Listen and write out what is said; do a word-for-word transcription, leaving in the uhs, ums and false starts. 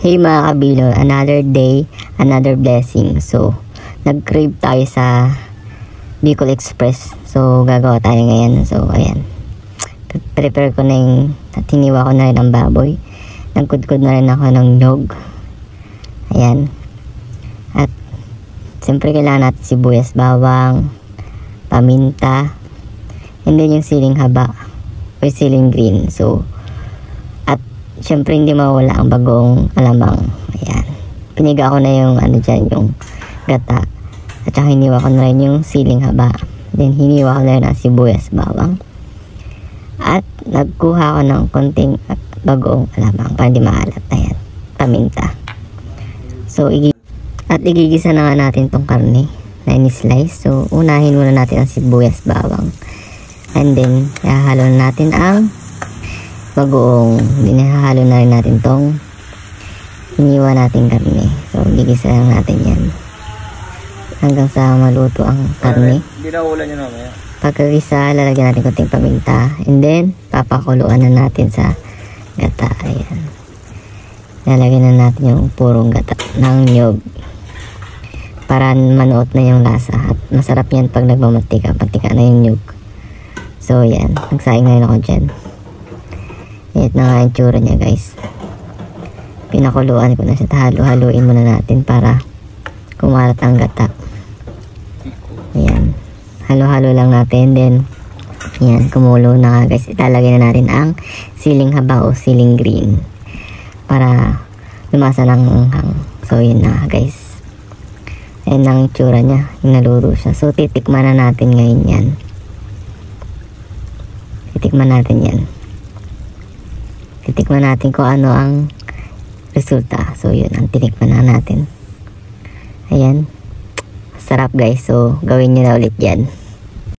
Hey mga kabilo, another day, another blessing. So, nag-crave tayo sa Bicol Express. So, gagawa tayo ngayon. So, ayan. Prepare ko na yung, at hiniwa ko na rin ang baboy. Nagkudkod na rin ako ng nyog. Ayan. At, siyempre kailangan natin sibuyas, bawang, paminta, and then yung siling haba, o siling green. So, siyempre hindi mawala ang bagong alamang. Ayan. Piniga ko na yung ano dyan, yung gata. At saka hiniwa ko na rin yung siling haba. Then hiniwa ko na rin ang sibuyas, bawang. At nagkuha ko ng konting bagong alamang para hindi maalat. Ayan. Paminta. So, igi at igigisa na nga natin tong karne na ini-slice. So, unahin muna natin ang sibuyas, bawang. And then, ihahalo natin ang bagoong. Dinahalo na rin natin tong iniwa natin karne. So, gigisa lang natin yan hanggang sa maluto ang karne. Binaulan nyo naman yan. Pagkagisa, lalagyan natin konting paminta. And then, papakuluan na natin sa gata. Ayan. Lalagyan na natin yung purong gata ng nyog para manuot na yung lasa. At masarap yan pag nagmamatika. Patika na yung nyog. So, yan. Nagsaing na rin ako dyan. Ito na nga yung tsura niya, guys. Pinakuluan ko na siya. Halo-haluin muna natin para kumalat ang gata. Ayan. Halo-halo lang natin. Then, ayan, kumulo na nga, guys. Italagay na natin ang siling haba o siling green para lumasa ng anghang. So, yun na, guys. Ayan ang tsura niya. Yung naluro siya. So, titikman na natin ngayon yan. Titikman natin yan. Titikman natin kung ano ang resulta. So, yun. Ang tinikman na natin. Ayan. Sarap, guys. So, gawin nyo na ulit yan.